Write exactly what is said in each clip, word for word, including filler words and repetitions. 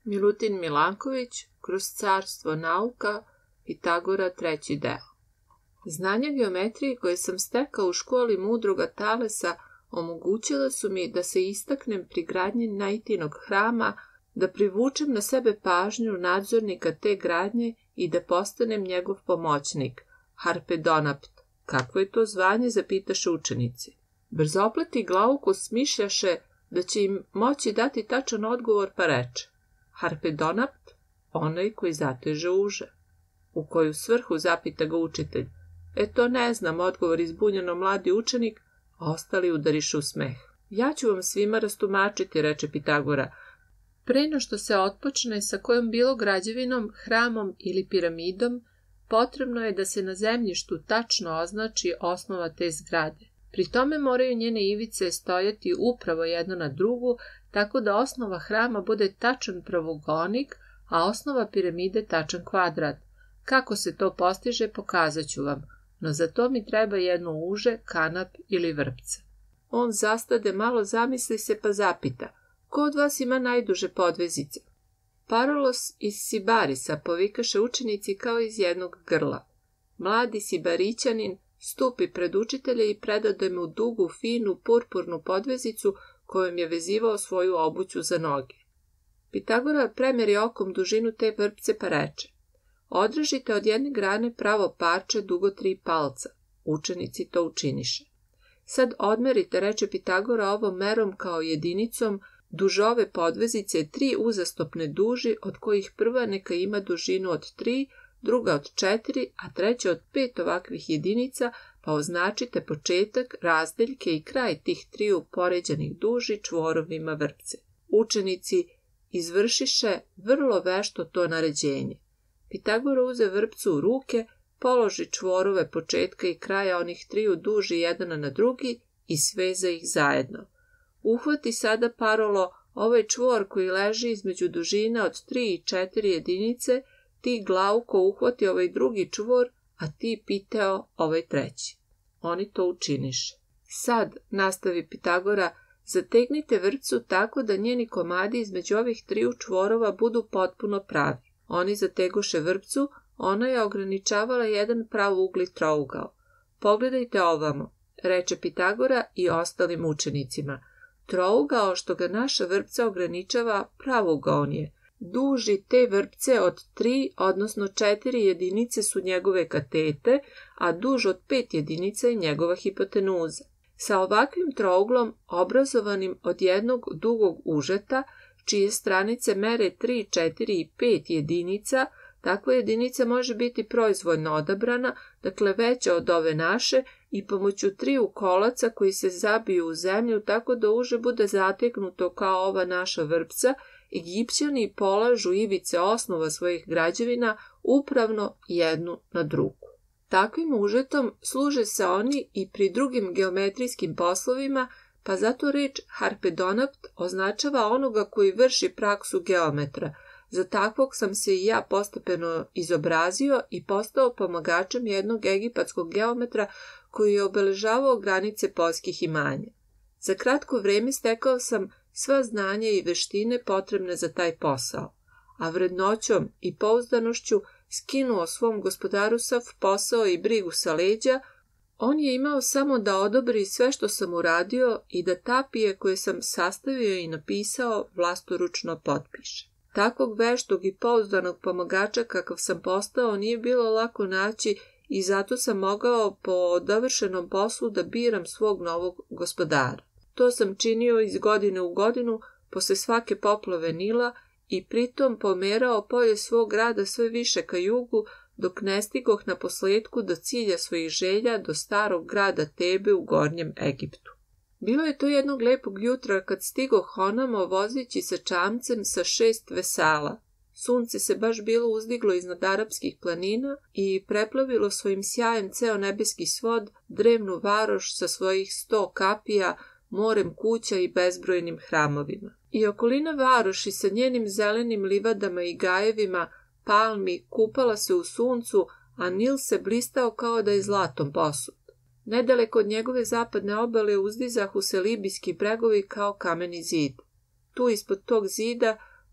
Milutin Milanković, Kroz carstvo nauka, Pitagora, treći deo. Znanja geometrije koje sam stekao u školi mudroga Talesa omogućila su mi da se istaknem pri gradnji Naitinog hrama, da privučem na sebe pažnju nadzornika te gradnje i da postanem njegov pomoćnik, harpedonapt. Kakvo je to zvanje, zapitaše učenici. Brzopleti Glaukus smišljaše da će im moći dati tačan odgovor, pa reče: harpedonapt, onaj koji zateže uže. U koju svrhu, zapita ga učitelj. E to ne znam, odgovor izbunjeno mladi učenik, a ostali udariše u smeh. Ja ću vam svima rastumačiti, reče Pitagora. Pre no što se otpočne sa kojom bilo građevinom, hramom ili piramidom, potrebno je da se na zemljištu tačno označi osnova te zgrade. Pri tome moraju njene ivice stojati upravo jedna na drugu, tako da osnova hrama bude tačan pravogonik, a osnova piramide tačan kvadrat. Kako se to postiže, pokazat ću vam, no za to mi treba jedno uže, kanap ili vrpce. On zastade, malo zamisli se, pa zapita: ko od vas ima najduže podvezice? Parolos iz Sibarisa, povikaše učenici kao iz jednog grla. Mladi Sibarićanin stupi pred učitelja i predade mu dugu, finu, purpurnu podvezicu kojom je vezivao svoju obuću za noge. Pitagora premeri okom dužinu te vrpce, pa reče: odrežite od jedne grane pravo parče dugo tri palca. Učenici to učiniše. Sad odmerite, reče Pitagora, ovom merom kao jedinicom dužove podvezice tri uzastopne duži, od kojih prva neka ima dužinu od tri, druga od četiri, a treća od pet ovakvih jedinica, pa označite početak, razdeljke i kraj tih triju poređanih duži čvorovima vrpce. Učenici izvršiše vrlo vešto to naređenje. Pitagora uze vrpcu u ruke, položi čvorove početka i kraja onih triju duži jedan na drugi i sveza ih zajedno. Uhvati sada, Parolo, ovaj čvor koji leži između dužina od tri i četiri jedinice, ti, Glauko, uhvati ovaj drugi čvor, a ti, Piteo, ovaj treći. Oni to učiniše. Sad, nastavi Pitagora, zategnite vrpcu tako da njeni komadi između ovih triju čvorova budu potpuno pravi. Oni zategoše vrpcu, ona je ograničavala jedan pravougli trougao. Pogledajte ovamo, reče Pitagora i ostalim učenicima. Trougao što ga naša vrpca ograničava pravougaon je. Duži te vrpce od tri, odnosno četiri jedinice su njegove katete, a duž od pet jedinica je njegova hipotenuza. Sa ovakvim trouglom, obrazovanim od jednog dugog užeta, čije stranice mere tri, četiri i pet jedinica, takva jedinica može biti proizvoljno odabrana, dakle veća od ove naše, i pomoću triju kolaca koji se zabiju u zemlju tako da uže bude zateknuto kao ova naša vrpca, Egipćani polažu ivice osnova svojih građevina upravno jednu na drugu. Takvim užetom služe se oni i pri drugim geometrijskim poslovima, pa zato reč harpedonapt označava onoga koji vrši praksu geometra. Za takvog sam se i ja postepeno izobrazio i postao pomagačem jednog egipatskog geometra koji je obeležavao granice poljskih imanja. Za kratko vreme stekao sam sva znanja i veštine potrebne za taj posao, a vrednoćom i pouzdanošću skinuo svom gospodaru sav posao i brigu sa leđa. On je imao samo da odobri sve što sam uradio i da tapije koje sam sastavio i napisao vlastoručno potpiše. Takvog veštog i pouzdanog pomagača kakav sam postao nije bilo lako naći i zato sam mogao po dovršenom poslu da biram svog novog gospodara. To sam činio iz godine u godinu posle svake poplave Nila i pritom pomerao polje svog grada sve više ka jugu, dok ne stigoh na posledku do cilja svojih želja, do starog grada Tebe u Gornjem Egiptu. Bilo je to jednog lepog jutra kad stigoh onamo vozeći sa čamcem sa šest vesala. Sunce se baš bilo uzdiglo iznad arapskih planina i preplavilo svojim sjajem ceo nebeski svod, drevnu varoš sa svojih sto kapija, morem kuća i bezbrojnim hramovima. I okolina varoši sa njenim zelenim livadama i gajevima, palmi, kupala se u suncu, a Nil se blistao kao da je zlatom posut. Nedaleko od njegove zapadne obale uzdizahu se libijski bregovi kao kameni zid. Tu ispod tog zida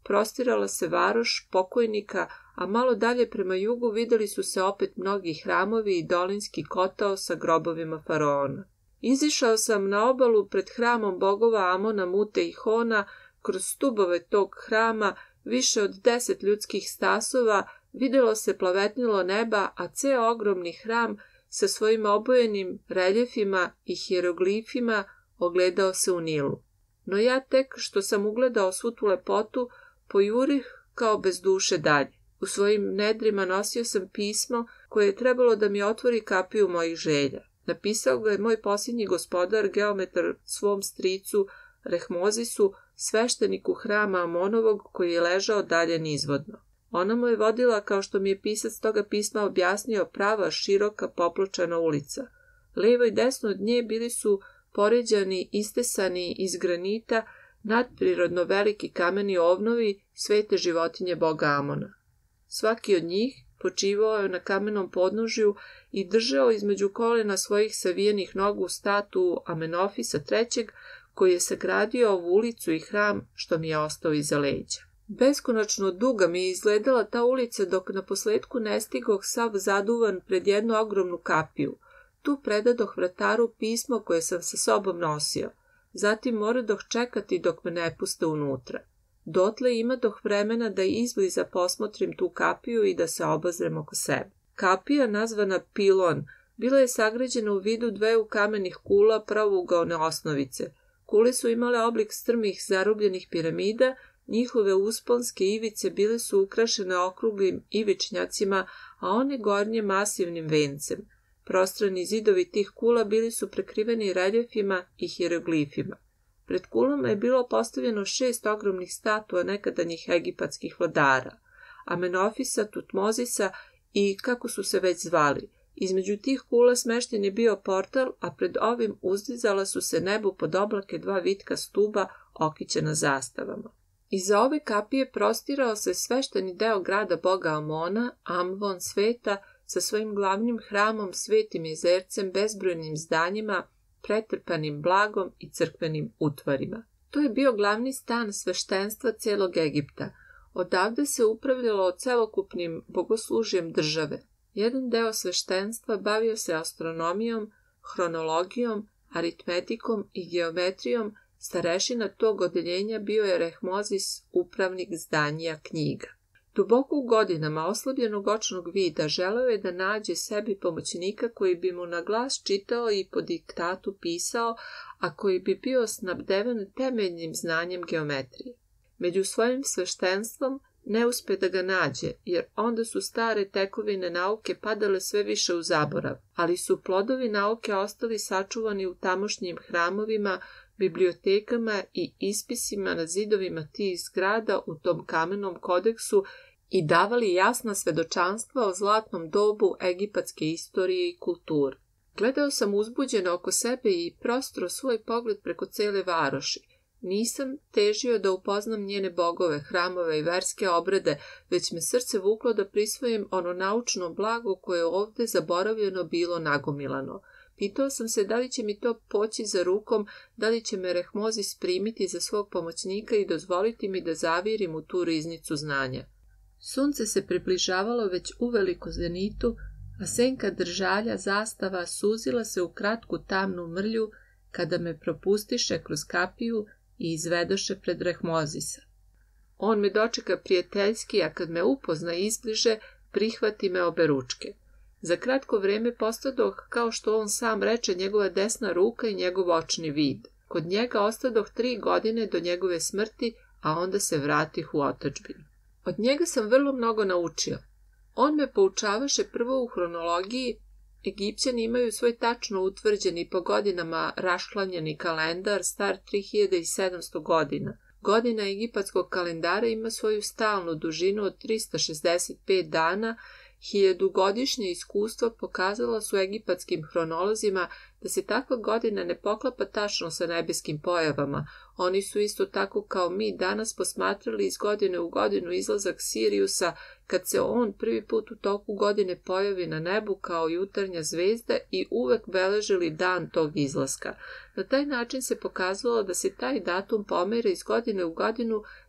prostirala se varoš pokojnika, a malo dalje prema jugu videli su se opet mnogi hramovi i dolinski kotao sa grobovima faraona. Izišao sam na obalu pred hramom bogova Amona, Mute i Hona, kroz stubove tog hrama, više od deset ljudskih stasova, videlo se plavetnilo neba, a ceo ogromni hram sa svojim obojenim reljefima i hieroglifima ogledao se u Nilu. No ja tek što sam ugledao svu tu lepotu, pojurih kao bez duše dalje. U svojim nedrima nosio sam pismo koje je trebalo da mi otvori kapiju mojih želja. Napisao ga je moj posljednji gospodar, geometar svom stricu Rehmozisu, svešteniku hrama Amonovog, koji je ležao dalje nizvodno. Ona mu je vodila, kao što mi je pisac toga pisma objasnio, prava, široka, popločana ulica. Levo i desno od nje bili su poređani, istesani iz granita, nadprirodno veliki kameni ovnovi, svete životinje boga Amona. Svaki od njih počivao je na kamenom podnožju i držao između kolena svojih savijenih nogu statu Amenofisa trećeg, koji je sagradio ovu ulicu i hram što mi je ostao iza leđa. Beskonačno duga mi je izgledala ta ulica dok na posledku ne stigoh sav zaduvan pred jednu ogromnu kapiju. Tu predadoh vrataru pismo koje sam sa sobom nosio. Zatim moradoh čekati dok me ne puste unutra. Dotle imadoh vremena da izbliza posmotrim tu kapiju i da se obazrem oko sebe. Kapija, nazvana Pilon, bila je sagrađena u vidu dveju kamenih kula pravougaone osnovice. Kule su imale oblik strmih zarubljenih piramida, njihove usponske ivice bile su ukrašene okruglim ivičnjacima, a one gornje masivnim vencem. Prostrani zidovi tih kula bili su prekriveni reljefima i hieroglifima. Pred kulama je bilo postavljeno šest ogromnih statua nekadanjih egipatskih vladara, Amenofisa, Tutmozisa i kako su se već zvali. Između tih kula smešten je bio portal, a pred ovim uzdizala su se nebu pod oblake dva vitka stuba okićena zastavama. Iza ove kapije prostirao se svešteni deo grada boga Amona, Amvon sveta, sa svojim glavnim hramom, svetim jezercem, bezbrojnim zdanjima, pretrpanim blagom i crkvenim utvarima. To je bio glavni stan sveštenstva celog Egipta. Odavde se upravljalo celokupnim bogoslužjem države. Jedan deo sveštenstva bavio se astronomijom, hronologijom, aritmetikom i geometrijom. Starešina tog odeljenja bio je Rehmozis, upravnik zdanja knjiga. Duboko u godinama oslabljenog očnog vida želeo je da nađe sebi pomoćnika koji bi mu na glas čitao i po diktatu pisao, a koji bi bio snabdeven temeljnim znanjem geometrije. Među svojim sveštenstvom ne uspe da ga nađe, jer onda su stare tekovine nauke padale sve više u zaborav, ali su plodovi nauke ostali sačuvani u tamošnjim hramovima, bibliotekama i ispisima na zidovima tih zgrada u tom kamenom kodeksu i davali jasna svedočanstva o zlatnom dobu egipatske istorije i kulture. Gledao sam uzbuđeno oko sebe i prostro svoj pogled preko cele varoši. Nisam težio da upoznam njene bogove, hramove i verske obrede, već me srce vuklo da prisvojim ono naučno blago koje je ovde zaboravljeno bilo nagomilano. Pitao sam se da li će mi to poći za rukom, da li će me Rehmozis primiti za svog pomoćnika i dozvoliti mi da zavirim u tu riznicu znanja. Sunce se približavalo već uveliko zenitu, a senka držalja zastava suzila se u kratku tamnu mrlju kada me propustiše kroz kapiju i izvedoše pred Rehmozisa. On me dočeka prijateljski, a kad me upozna izbliže, prihvati me obe ručke. Za kratko vreme postadoh, kao što on sam reče, njegova desna ruka i njegov očni vid. Kod njega ostadoh tri godine do njegove smrti, a onda se vratih u otadžbinu. Od njega sam vrlo mnogo naučio. On me poučavaše prvo u hronologiji. Egipćani imaju svoj tačno utvrđeni po godinama raščlanjeni kalendar star tri hiljade sedamsto godina. Godina egipatskog kalendara ima svoju stalnu dužinu od trista šezdeset pet dana. Hiljadugodišnje iskustva pokazala su egipatskim hronolozima da se takva godina ne poklapa tačno sa nebeskim pojavama. Oni su isto tako kao mi danas posmatrali iz godine u godinu izlazak Siriusa kad se on prvi put u toku godine pojavi na nebu kao jutarnja zvezda i uvek beležili dan tog izlaska. Na taj način se pokazalo da se taj datum pomera iz godine u godinu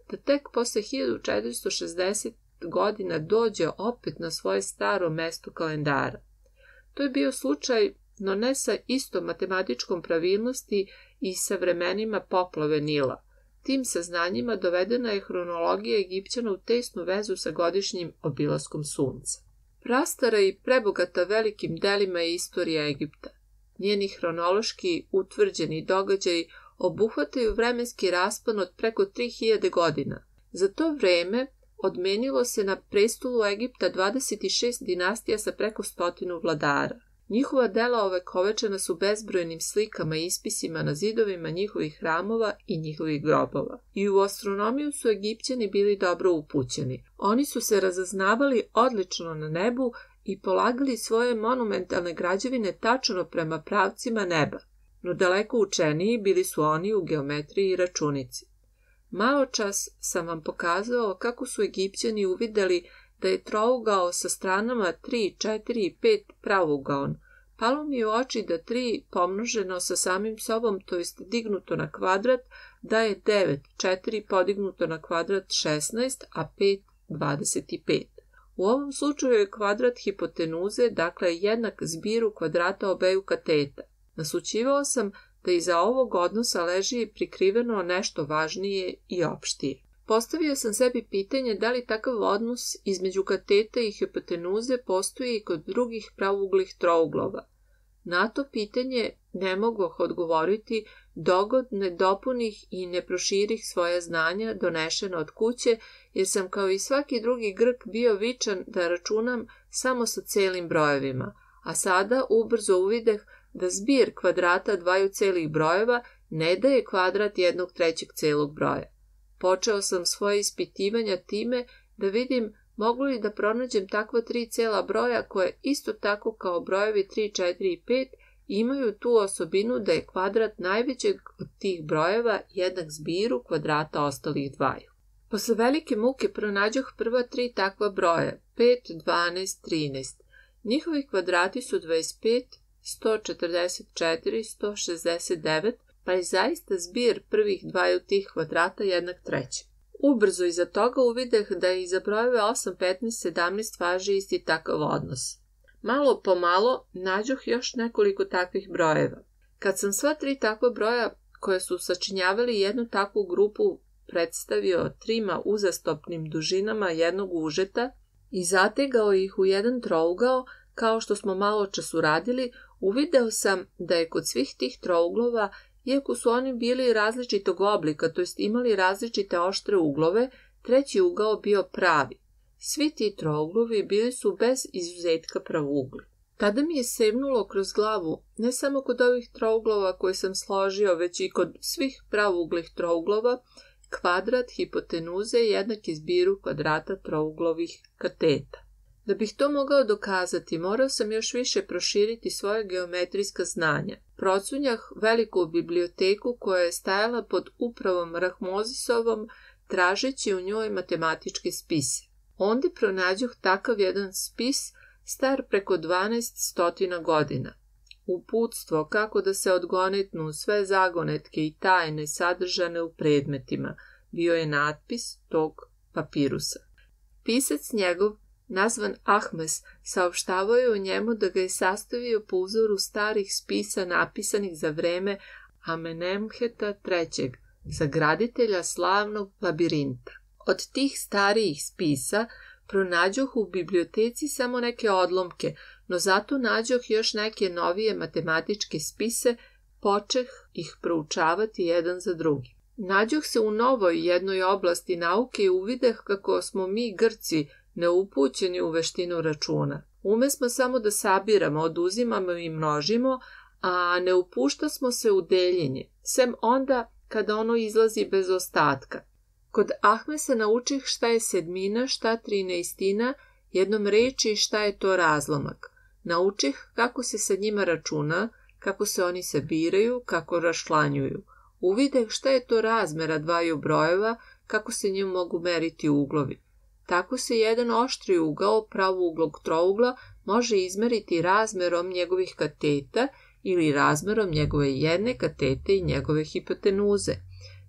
da tek posle hiljadu četiristo šezdeset godina dođe opet na svoje staro mesto kalendara. To je bio slučaj, no ne sa istom matematičkom pravilnosti i sa vremenima poplave Nila. Tim saznanjima dovedena je hronologija Egipćana u tesnu vezu sa godišnjim obilaskom sunca. Prastara i prebogata velikim delima je istorija Egipta. Njeni hronološki utvrđeni događaji obuhvataju vremenski raspon od preko tri hiljade godina. Za to vreme odmenilo se na prestolu Egipta dvadeset šest dinastija sa preko stotinu vladara. Njihova dela ovekovečena su bezbrojnim slikama i ispisima na zidovima njihovih hramova i njihovih grobova. I u astronomiju su Egipćani bili dobro upućeni. Oni su se razaznavali odlično na nebu i polagali svoje monumentalne građevine tačno prema pravcima neba. No daleko učeniji bili su oni u geometriji i računici. Malo čas sam vam pokazao kako su Egipćani uvideli da je trougao sa stranama tri, četiri i pet pravougaon. Palo mi je u oči da tri pomnoženo sa samim sobom, to jest dignuto na kvadrat, daje devet, četiri podignuto na kvadrat šesnaest, a pet dvadeset pet. U ovom slučaju je kvadrat hipotenuze, dakle jednak zbiru kvadrata obeju kateta. Nasućivao sam da iza ovog odnosa leži prikriveno nešto važnije i opštije. Postavio sam sebi pitanje da li takav odnos između kateta i hipotenuze postoji i kod drugih pravouglih trouglova. Na to pitanje ne mogoh odgovoriti dogod ne dopunih i ne proširih svoja znanja donešena od kuće, jer sam kao i svaki drugi Grk bio vičan da računam samo sa celim brojevima, a sada ubrzo uvideh da zbir kvadrata dvaju celih brojeva ne daje kvadrat jednog trećeg celog broja. Počeo sam svoje ispitivanja time da vidim mogu li da pronađem takva tri cela broja koje isto tako kao brojevi tri, četiri i pet imaju tu osobinu da je kvadrat najvećeg od tih brojeva jednak zbiru kvadrata ostalih dvaju. Posle velike muke pronađoh prva tri takva broja, pet, dvanaest, trinaest. Njihovi kvadrati su dvadeset pet, sto četrdeset četiri, sto šezdeset devet, pa je zaista zbir prvih dvaju tih kvadrata jednak trećem. Ubrzo iza toga uvideh da je iza brojeve osam, petnaest, sedamnaest važi isti takav odnos. Malo po malo nađoh još nekoliko takvih brojeva. Kad sam sva tri takva broja koje su sačinjavali jednu takvu grupu predstavio trima uzastopnim dužinama jednog užeta i zategao ih u jedan trougao, kao što smo malo čas uradili, uvideo sam da je kod svih tih trouglova, iako su oni bili različitog oblika, to jest imali različite oštre uglove, treći ugao bio pravi. Svi ti trouglovi bili su bez izuzetka pravougli. Tada mi je sevnulo kroz glavu, ne samo kod ovih trouglova koje sam složio, već i kod svih pravouglih trouglova, kvadrat hipotenuze jednak je zbiru kvadrata trouglovih kateta. Da bih to mogao dokazati, morao sam još više proširiti svoje geometrijska znanja. Procunjah veliku biblioteku koja je stajala pod upravom Rahmozisovom, tražeći u njoj matematičke spise. Onda pronađoh takav jedan spis star preko dvanaest stotina godina. Uputstvo kako da se odgonetnu sve zagonetke i tajne sadržane u predmetima bio je natpis tog papirusa. Pisac njegov, nazvan Ahmes, saopštavao je u njemu da ga je sastavio po uzoru starih spisa napisanih za vreme Amenemheta trećeg, sagraditelja slavnog labirinta. Od tih starijih spisa pronađoh u biblioteci samo neke odlomke, no zato nađoh još neke novije matematičke spise, počeh ih proučavati jedan za drugi. Nađoh se u novoj jednoj oblasti nauke i uvideh kako smo mi Grci neupućeni u veštinu računa. Umesmo samo da sabiramo, oduzimamo i množimo, a ne upušta smo se u deljenje, sem onda kada ono izlazi bez ostatka. Kod Ahmesa naučih šta je sedmina, šta trinaestina, jednom reči šta je to razlomak. Naučih kako se sa njima računa, kako se oni sabiraju, kako raščlanjuju. Uvideh šta je to razmera dvaju brojeva, kako se njim mogu meriti uglovi. Tako se jedan oštri ugao pravouglog trougla može izmeriti razmerom njegovih kateta ili razmerom njegove jedne katete i njegove hipotenuze.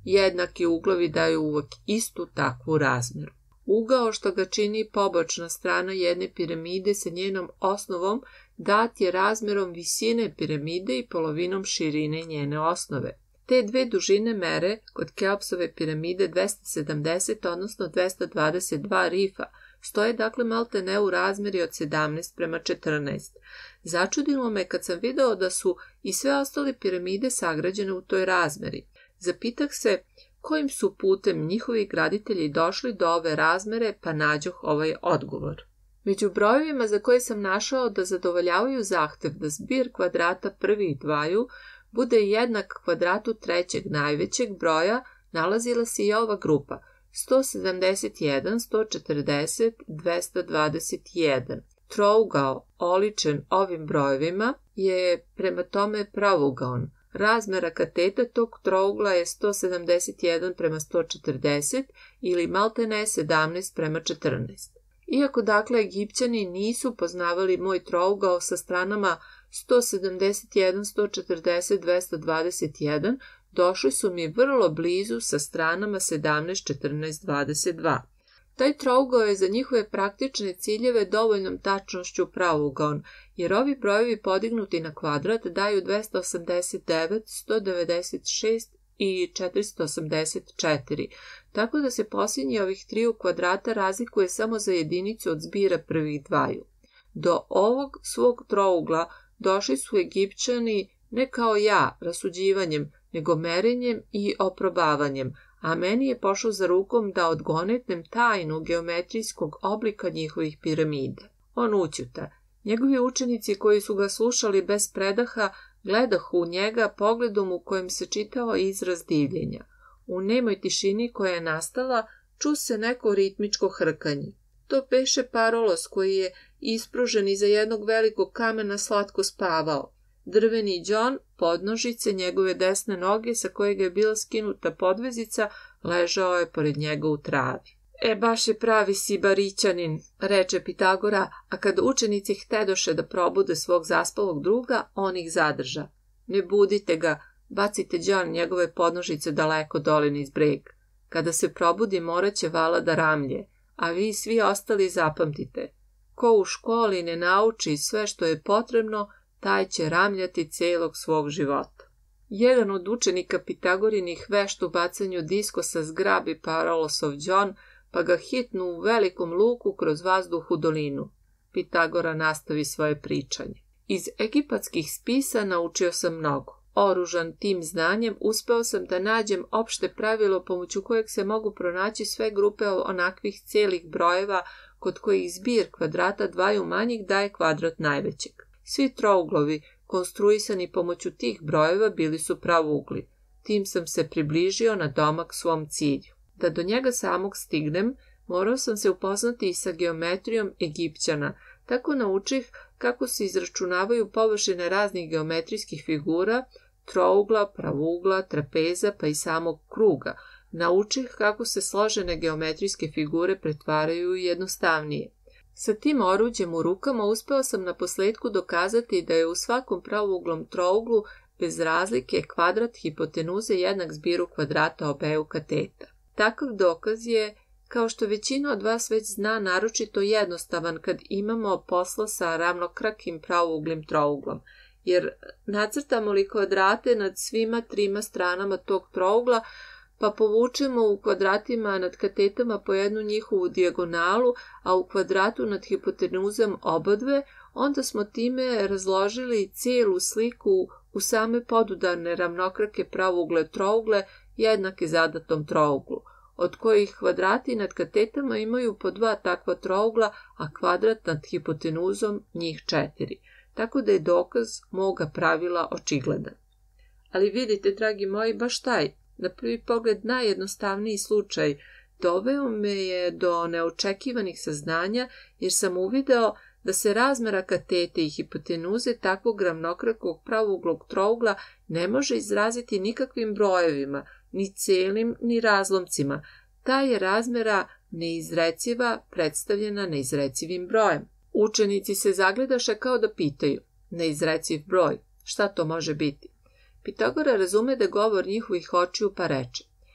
jednaki uglovi daju uvek istu takvu razmeru. Ugao što ga čini pobočna strana jedne piramide sa njenom osnovom dat je razmerom visine piramide i polovinom širine njene osnove. Te dve dužine mere kod Keopsove piramide dvesta sedamdeset, odnosno dvesta dvadeset dva rifa, stoje dakle maltene u razmeri od sedamnaest prema četrnaest. Začudilo me kad sam video da su i sve ostale piramide sagrađene u toj razmeri. Zapitah se kojim su putem njihovi graditelji došli do ove razmere, pa nađoh ovaj odgovor. Među brojevima za koje sam našao da zadovoljavaju zahtev da zbir kvadrata prvih dvaju bude jednak kvadratu trećeg najvećeg broja, nalazila se i ova grupa sto sedamdeset jedan, sto četrdeset, dvesta dvadeset jedan. Trougao oličen ovim brojevima je prema tome pravougaon. Razmera kateta tog trougla je sto sedamdeset jedan prema sto četrdeset ili maltene sedamnaest prema četrnaest. Iako dakle Egipćani nisu poznavali moj trougao sa stranama sto sedamdeset jedan, sto četrdeset, dvesta dvadeset jedan, došli su mi vrlo blizu sa stranama sedamnaest, četrnaest, dvadeset dva. Taj trougao je za njihove praktične ciljeve dovoljnom tačnošću pravougaon, jer ovi brojevi podignuti na kvadrat daju dvesta osamdeset devet, sto devedeset šest i četiristo osamdeset četiri, tako da se posljednji ovih triju kvadrata razlikuje samo za jedinicu od zbira prvih dvaju. Do ovog svog trougla došli su Egipćani ne kao ja, rasuđivanjem, nego merenjem i oprobavanjem, a meni je pošlo za rukom da odgonetnem tajnu geometrijskog oblika njihovih piramida. On ućuta. Njegovi učenici koji su ga slušali bez predaha gledahu u njega pogledom u kojem se čitao izraz divljenja. U nemoj tišini koja je nastala ču se neko ritmičko hrkanje. To beše Parolos koji je ispružen iza jednog velikog kamena slatko spavao. Drveni đon, podnožice njegove desne noge sa kojeg je bila skinuta podvezica, ležao je pored njega u travi. E, baš je pravi Sibarićanin, reče Pitagora, a kad učenici htedoše da probude svog zaspalog druga, on ih zadrža. Ne budite ga, bacite đon njegove podnožice daleko dole niz breg. Kada se probudi morat će vala da ramlje, a vi svi ostali zapamtite. Ko u školi ne nauči sve što je potrebno, taj će ramljati celog svog života. Jedan od učenika Pitagorinih vešt u bacanju diskosa zgrabi Parolosov đon, pa ga hitnu u velikom luku kroz vazduh u dolinu. Pitagora nastavi svoje pričanje. Iz egipatskih spisa naučio sam mnogo. Oružan tim znanjem uspeo sam da nađem opšte pravilo pomoću kojeg se mogu pronaći sve grupe onakvih celih brojeva kod kojih zbir kvadrata dvaju manjih daje kvadrat najvećeg. Svi trouglovi konstruisani pomoću tih brojeva bili su pravougli. Tim sam se približio na domak svom cilju. Da do njega samog stignem, morao sam se upoznati i sa geometrijom Egipćana, tako naučih kako se izračunavaju površine raznih geometrijskih figura, trougla, pravougla, trapeza pa i samog kruga. Naučih kako se složene geometrijske figure pretvaraju u jednostavnije. Sa tim oruđem u rukama uspeo sam na posledku dokazati da je u svakom pravouglom trouglu bez razlike kvadrat hipotenuze jednak zbiru kvadrata obeju kateta. Takav dokaz je, kao što većina od vas već zna, naročito jednostavan kad imamo posla sa ravnokrakim pravouglim trouglom, jer nacrtamo li kvadrate nad svima trima stranama tog trougla, pa povučemo u kvadratima nad katetama po jednu njihovu dijagonalu, a u kvadratu nad hipotenuzom obadve, onda smo time razložili cijelu sliku u same podudarne ravnokrake pravougle trougle jednake zadatom trouglu, od kojih kvadrati nad katetama imaju po dva takva trougla, a kvadrat nad hipotenuzom njih četiri, tako da je dokaz moga pravila očigledan. Ali vidite, dragi moji, baš taj, na prvi pogled najjednostavniji slučaj, doveo me je do neočekivanih saznanja, jer sam uvideo da se razmera katete i hipotenuze takvog ravnokrakog pravouglog trougla ne može izraziti nikakvim brojevima, ni celim, ni razlomcima. Ta je razmera neizreciva predstavljena neizrecivim brojem. Učenici se zagledaše kao da pitaju, neizreciv broj, šta to može biti? Pitagora razume da govor njihovih očiju pa reče,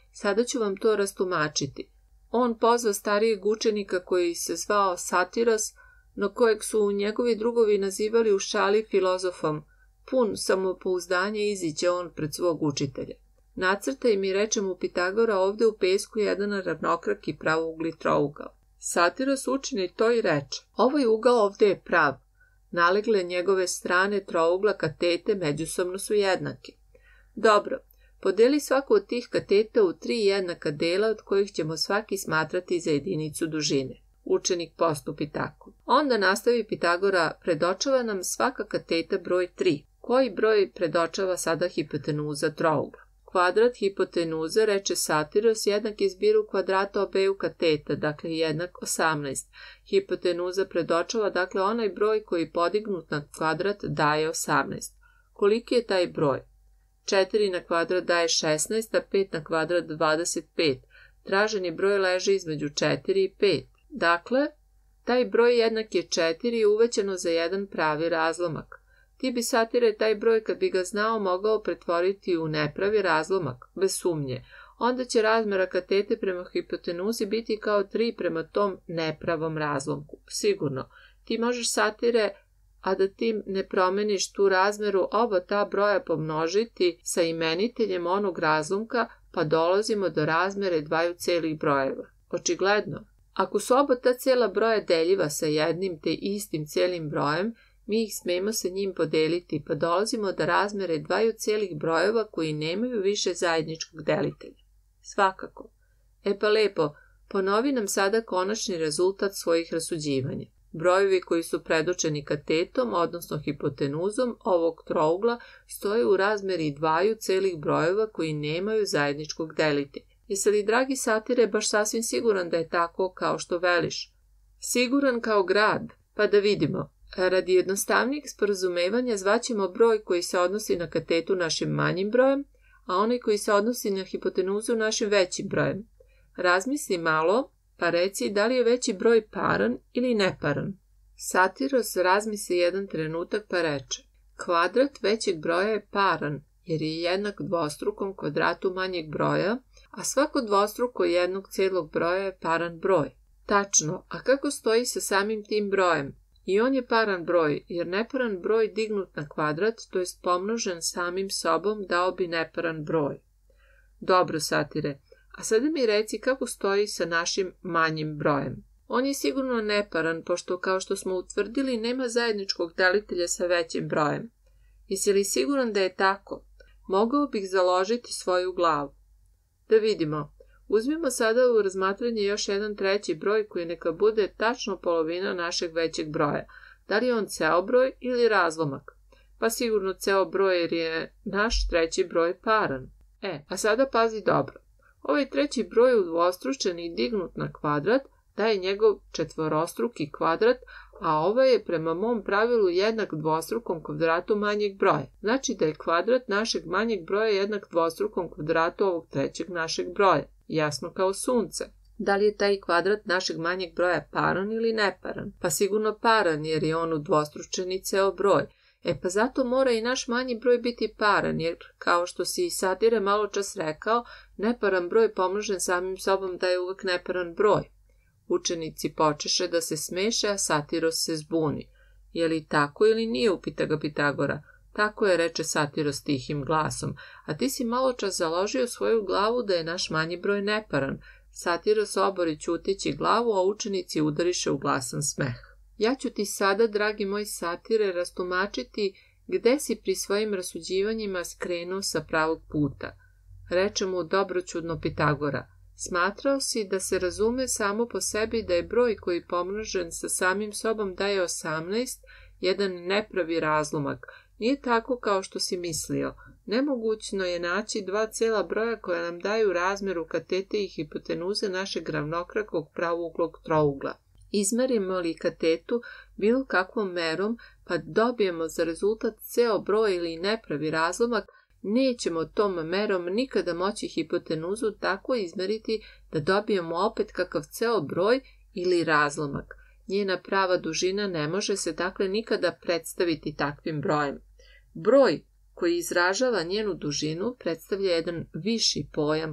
Sada ću vam to rastumačiti. On pozva starijeg učenika koji se zvao Satiros, no kojeg su njegovi drugovi nazivali u šali filozofom. Pun samopouzdanja iziđe on pred svog učitelja. Nacrtaj mi, reče mu Pitagora, ovde u pesku jedan ravnokraki pravougli trougao. Satiros učini to i reče: ovaj ugao ovde je prav. Nalegle njegove strane trougla katete međusobno su jednake. Dobro, podeli svaku od tih kateta u tri jednaka dela od kojih ćemo svaki smatrati za jedinicu dužine. Učenik postupi tako. Onda nastavi Pitagora: predočava nam svaka kateta broj tri. Koji broj predočava sada hipotenuza trougla? Kvadrat hipotenuze, reče Satiros, jednak je zbiru kvadrata obeju kateta, dakle jednak osamnaest. Hipotenuza predočava, dakle, onaj broj koji podignut na kvadrat daje osamnaest. Koliki je taj broj? četiri na kvadrat daje šesnaest, a pet na kvadrat dvadeset pet. Traženi broj leži između četiri i pet. Dakle, taj broj jednak je četiri i uvećano za jedan pravi razlomak. Ti bi, Satire, taj broj, kad bi ga znao, mogao pretvoriti u nepravi razlomak, bez sumnje. Onda će razmera katete prema hipotenuzi biti kao tri prema tom nepravom razlomku. Sigurno. Ti možeš, Satire, a da ti ne promeniš tu razmeru, oba ta broja pomnožiti sa imeniteljem onog razlomka, pa dolazimo do razmere dvaju celih brojeva. Očigledno. Ako su oba ta cela broja deljiva sa jednim te istim celim brojem, mi ih smemo sa njim podeliti, pa dolazimo do razmere dvaju celih brojeva koji nemaju više zajedničkog delitelja. Svakako. E pa lepo, ponovi nam sada konačni rezultat svojih rasuđivanja. Brojevi koji su predočeni katetom, odnosno hipotenuzom ovog trougla, stoje u razmeri dvaju celih brojeva koji nemaju zajedničkog delitelja. Jesi li, dragi Satire, baš sasvim siguran da je tako kao što veliš? Siguran kao grad, pa da vidimo. Radi jednostavnijeg sporazumevanja zvaćemo broj koji se odnosi na katetu našim manjim brojem, a onaj koji se odnosi na hipotenuzu našim većim brojem. Razmisli malo, pa reci da li je veći broj paran ili neparan. Satiros razmisli jedan trenutak pa reče: kvadrat većeg broja je paran, jer je jednak dvostrukom kvadratu manjeg broja, a svako dvostruko jednog celog broja je paran broj. Tačno, a kako stoji sa samim tim brojem? I on je paran broj, jer neparan broj dignut na kvadrat, to jest pomnožen samim sobom, dao bi neparan broj. Dobro, Satire, a sada mi reci kako stoji sa našim manjim brojem. On je sigurno neparan, pošto, kao što smo utvrdili, nema zajedničkog delitelja sa većim brojem. Jesi li siguran da je tako? Mogao bih založiti svoju glavu. Da vidimo. Uzmimo sada u razmatranje još jedan treći broj koji neka bude tačno polovina našeg većeg broja. Da li je on ceo broj ili razlomak? Pa sigurno ceo broj, jer je naš treći broj paran. E, a sada pazi dobro. Ovaj treći broj udvostručen i dignut na kvadrat daje njegov četvorostruki kvadrat, a ovaj je prema mom pravilu jednak dvostrukom kvadratu manjeg broja. Znači da je kvadrat našeg manjeg broja jednak dvostrukom kvadratu ovog trećeg našeg broja. Jasno kao sunce. Da li je taj kvadrat našeg manjeg broja paran ili neparan? Pa sigurno paran, jer je on udvostručeni ceo broj. E pa zato mora i naš manji broj biti paran, jer, kao što si i Satire malo čas rekao, neparan broj pomnožen samim sobom daje uvek neparan broj. Učenici počeše da se smeše, a Satiros se zbuni. Je li tako ili nije, upita ga Pitagora. Tako je, reče Satiros tihim glasom, a ti si malo čas založio svoju glavu da je naš manji broj neparan. Satiros obori ćuteći glavu, a učenici udariše u glasan smeh. Ja ću ti sada, dragi moj Satire, rastumačiti gde si pri svojim rasuđivanjima skrenuo sa pravog puta. Reče mu dobroćudno Pitagora. Smatrao si da se razume samo po sebi da je broj koji pomnožen sa samim sobom daje osamnaest, jedan nepravi razlomak. Nije tako kao što si mislio. Nemogućno je naći dva cela broja koja nam daju razmeru katete i hipotenuze našeg ravnokrakog pravouglog trougla. Izmerimo li katetu bilo kakvom merom, pa dobijemo za rezultat ceo broj ili nepravi razlomak, nećemo tom merom nikada moći hipotenuzu tako izmeriti da dobijemo opet kakav ceo broj ili razlomak. Njena prava dužina ne može se dakle nikada predstaviti takvim brojem. Broj koji izražava njenu dužinu predstavlja jedan viši pojam,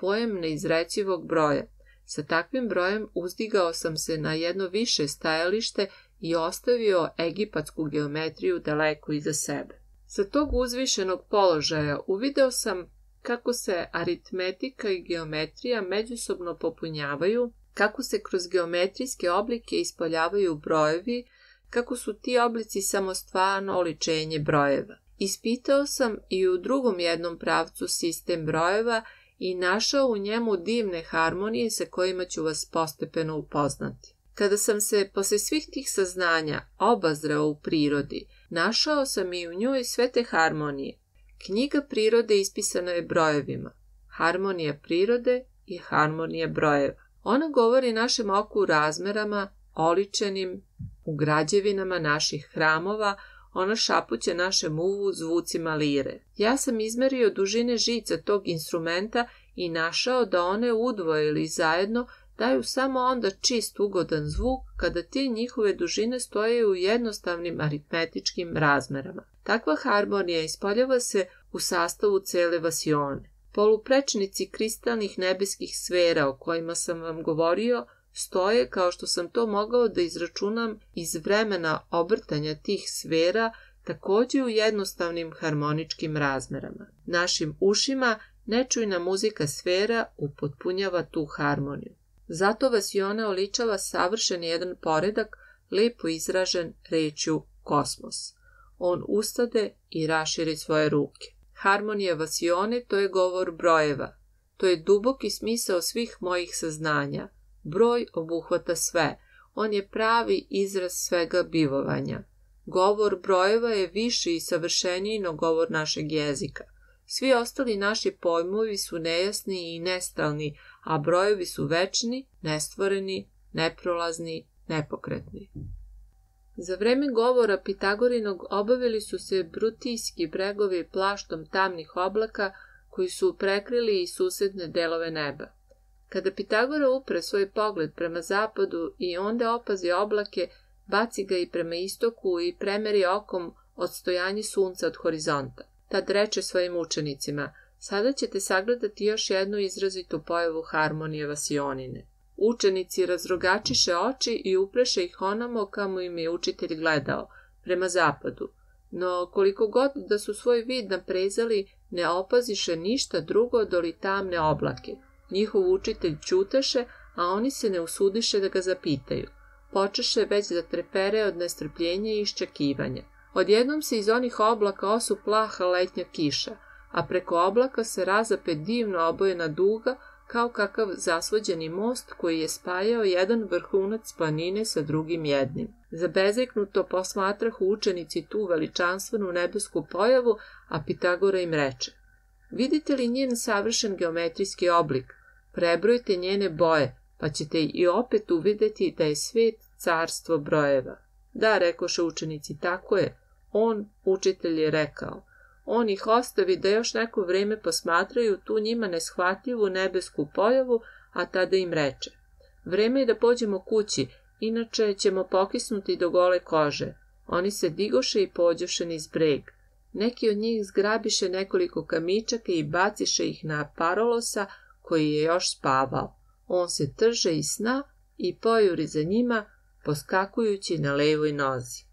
pojam neizrecivog broja. Sa takvim brojem uzdigao sam se na jedno više stajalište i ostavio egipatsku geometriju daleko iza sebe. Sa tog uzvišenog položaja uvideo sam kako se aritmetika i geometrija međusobno popunjavaju, kako se kroz geometrijske oblike ispoljavaju brojevi, kako su ti oblici samo stvarno oličenje brojeva. Ispitao sam i u drugom jednom pravcu sistem brojeva i našao u njemu divne harmonije sa kojima ću vas postepeno upoznati. Kada sam se posle svih tih saznanja obazreo u prirodi, našao sam i u njoj sve te harmonije. Knjiga prirode ispisana je brojevima. Harmonija prirode je harmonija brojeva. Ona govori našem oku razmerama, oličenim u građevinama naših hramova, ona šapuće našem uvu zvucima lire. Ja sam izmerio dužine žica tog instrumenta i našao da one udvoje ili zajedno daju samo onda čist ugodan zvuk kada te njihove dužine stoje u jednostavnim aritmetičkim razmerama. Takva harmonija ispoljava se u sastavu cele vasione. Poluprečnici kristalnih nebeskih sfera o kojima sam vam govorio stoje, kao što sam to mogao da izračunam iz vremena obrtanja tih sfera, takođe u jednostavnim harmoničkim razmerama. Našim ušima nečujna muzika sfera upotpunjava tu harmoniju. Zato vasiona oličava savršen jedan poredak, lepo izražen rečju kosmos. On ustade i raširi svoje ruke. Harmonija vasione to je govor brojeva. To je duboki smisao svih mojih saznanja. Broj obuhvata sve. On je pravi izraz svega bivovanja. Govor brojeva je viši i savršeniji no govor našeg jezika. Svi ostali naši pojmovi su nejasni i nestalni, a brojevi su večni, nestvoreni, neprolazni, nepokretni. Za vreme govora Pitagorinog obavili su se brutijski bregovi plaštom tamnih oblaka koji su prekrili i susedne delove neba. Kada Pitagora upre svoj pogled prema zapadu i onda opazi oblake, baci ga i prema istoku i premeri okom odstojanje sunca od horizonta. Tad reče svojim učenicima: sada ćete sagledati još jednu izrazitu pojavu harmonije vasionine. Učenici razrogačiše oči i upreše ih onamo kamo im je učitelj gledao, prema zapadu. No koliko god da su svoj vid naprezali, ne opaziše ništa drugo doli tamne oblake. Njihov učitelj ćutaše, a oni se ne usudiše da ga zapitaju. Počeše već da trepere od nestrpljenja i iščekivanja. Odjednom se iz onih oblaka osu plaha letnja kiša, a preko oblaka se razape divno obojena duga, kao kakav zasvođeni most koji je spajao jedan vrhunac planine sa drugim jednim. Zabezeknuto posmatrahu učenici tu veličanstvenu nebesku pojavu, a Pitagora im reče: vidite li njen savršen geometrijski oblik? Prebrojte njene boje, pa ćete i opet uvideti da je svet carstvo brojeva. Da, rekoše učenici, tako je. On, učitelj, je rekao. On ih ostavi da još neko vreme posmatraju tu njima neshvatljivu nebesku pojavu, a tada im reče: vreme je da pođemo kući, inače ćemo pokisnuti do gole kože. Oni se digoše i pođoše niz breg. Neki od njih zgrabiše nekoliko kamičaka i baciše ih na Parolosa, koji je još spavao. On se trže iz sna i pojuri za njima, poskakujući na levoj nozi.